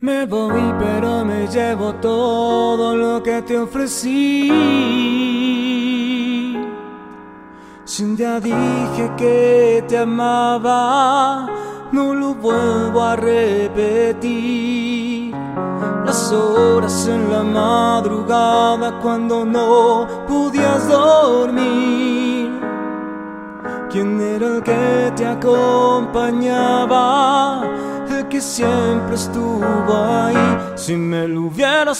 Me voy, pero me llevo todo lo que te ofrecí. Si un día dije que te amaba, no lo vuelvo a repetir. Las horas en la madrugada cuando no podías dormir. ¿Quién era el que te acompañaba? El que siempre estuvo ahí. Si me lo hubieras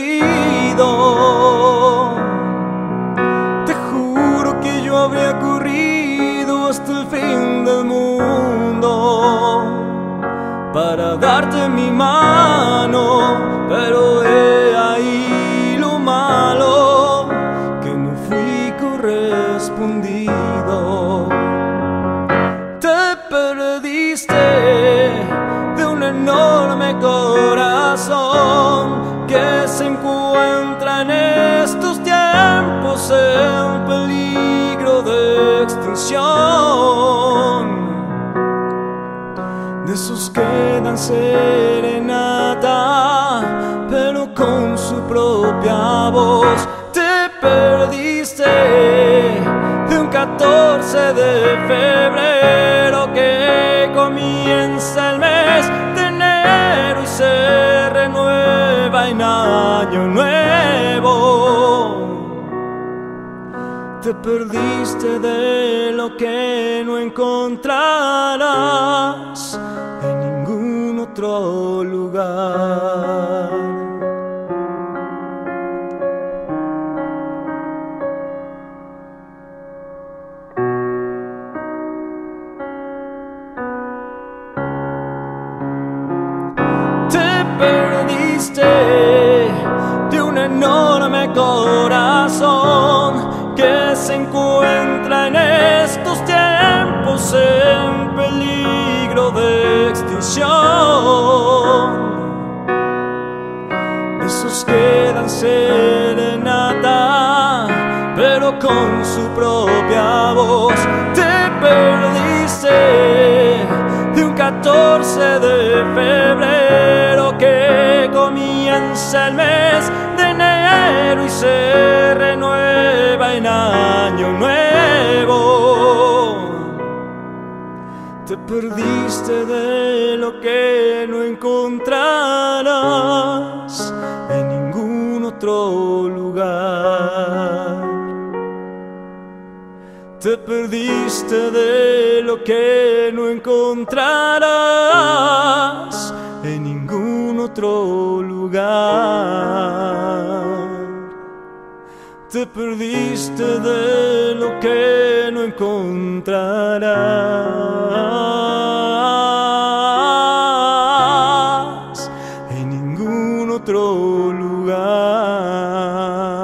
pedido, te juro que yo habría corrido hasta el fin del mundo para darte mi mano, pero he ahí lo malo, que no fui correspondido. Te perdiste de un enorme corazón que se encuentra en estos tiempos en peligro de extinción. De esos que dan serenata, pero con su propia voz. Te perdiste de un 14 de febrero que comienza el mes de enero y se renueva en año nuevo. Te perdiste de lo que no encontrarás en ningún otro lugar. Te perdiste de un enorme corazón que se encuentra en estos tiempos en peligro de extinción. Esos que dan serenata, pero con su propia voz. Te perdiste de un 14 de febrero que comienza el mes de enero y se renueva en año nuevo. Te perdiste de lo que no encontrarás en ningún otro lugar. Te perdiste de lo que no encontrarás en ningún otro lugar. Te perdiste de lo que no encontrarás en ningún otro lugar.